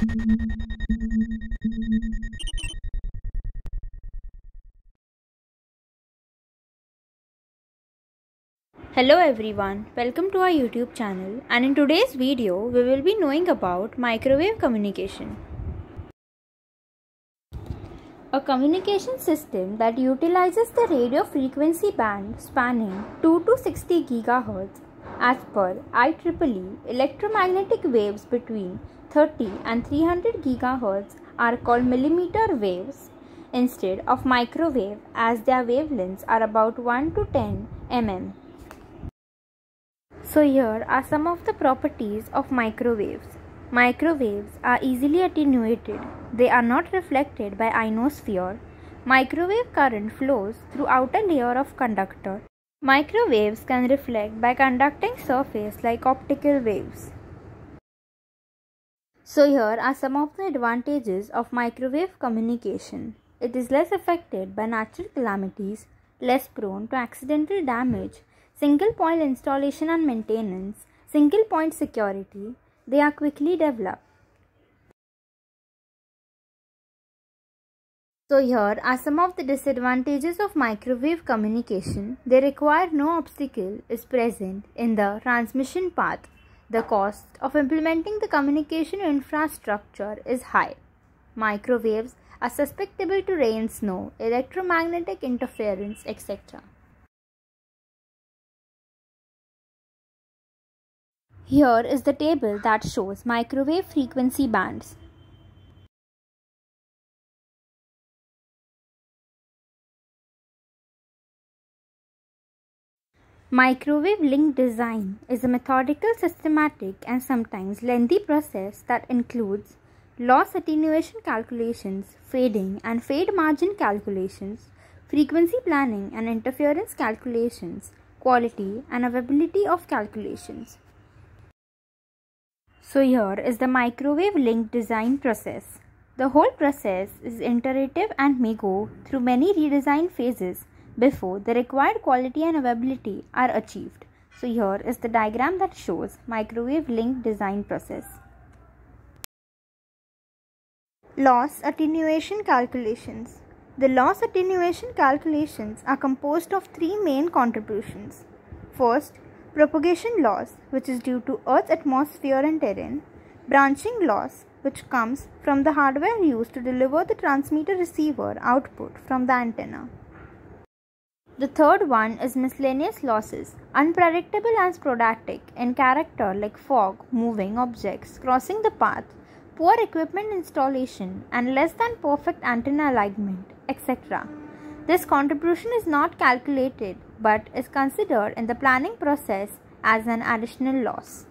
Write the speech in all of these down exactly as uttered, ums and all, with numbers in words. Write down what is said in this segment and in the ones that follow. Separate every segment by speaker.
Speaker 1: Hello everyone, welcome to our YouTube channel, and in today's video we will be knowing about microwave communication. A communication system that utilizes the radio frequency band spanning two to sixty gigahertz. As per I triple E, electromagnetic waves between thirty and three hundred gigahertz are called millimeter waves instead of microwave, as their wavelengths are about one to ten millimeters. So here are some of the properties of microwaves. Microwaves are easily attenuated. They are not reflected by ionosphere. Microwave current flows through outer layer of conductor. Microwaves can reflect by conducting surface like optical waves. So here are some of the advantages of microwave communication. It is less affected by natural calamities, less prone to accidental damage, single point installation and maintenance, single point security. They are quickly developed. So here are some of the disadvantages of microwave communication. They require no obstacle is present in the transmission path. The cost of implementing the communication infrastructure is high. Microwaves are susceptible to rain, snow, electromagnetic interference, et cetera. Here is the table that shows microwave frequency bands. Microwave link design is a methodical, systematic, and sometimes lengthy process that includes loss attenuation calculations, fading and fade margin calculations, frequency planning and interference calculations, quality and availability of calculations. So here is the microwave link design process. The whole process is iterative and may go through many redesign phases before the required quality and availability are achieved. So here is the diagram that shows microwave link design process. Loss attenuation calculations. The loss attenuation calculations are composed of three main contributions. First, propagation loss, which is due to Earth's atmosphere and terrain. Branching loss, which comes from the hardware used to deliver the transmitter-receiver output from the antenna. The third one is miscellaneous losses, unpredictable and sporadic in character, like fog, moving objects, crossing the path, poor equipment installation, and less than perfect antenna alignment, et cetera. This contribution is not calculated but is considered in the planning process as an additional loss.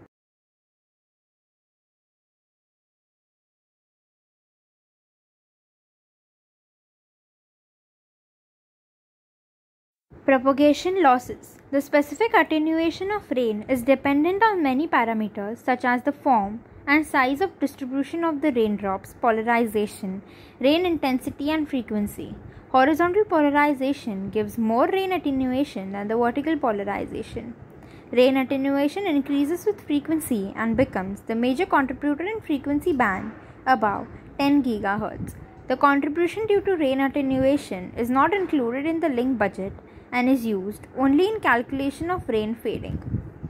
Speaker 1: Propagation losses. The specific attenuation of rain is dependent on many parameters such as the form and size of distribution of the raindrops, polarization, rain intensity and frequency. Horizontal polarization gives more rain attenuation than the vertical polarization. Rain attenuation increases with frequency and becomes the major contributor in frequency band above ten gigahertz. The contribution due to rain attenuation is not included in the link budget and is used only in calculation of rain fading.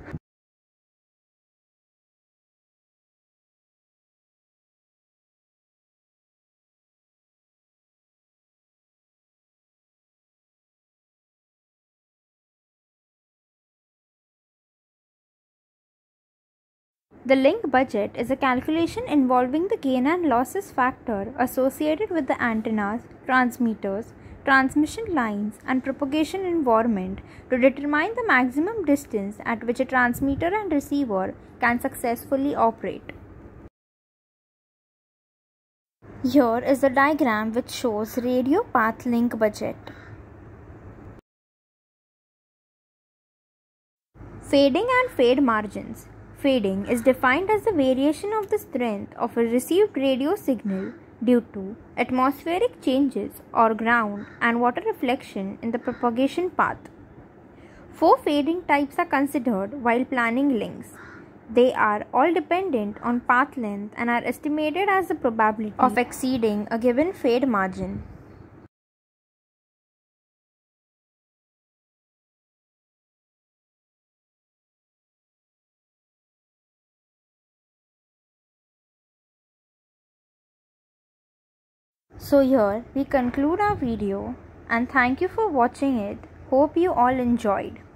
Speaker 1: The link budget is a calculation involving the gain and losses factor associated with the antennas, transmitters, transmission lines, and propagation environment to determine the maximum distance at which a transmitter and receiver can successfully operate. Here is a diagram which shows radio path link budget. Fading and fade margins. Fading is defined as the variation of the strength of a received radio signal due to atmospheric changes or ground and water reflection in the propagation path. Four fading types are considered while planning links. They are all dependent on path length and are estimated as the probability of exceeding a given fade margin. So here we conclude our video and thank you for watching it. Hope you all enjoyed.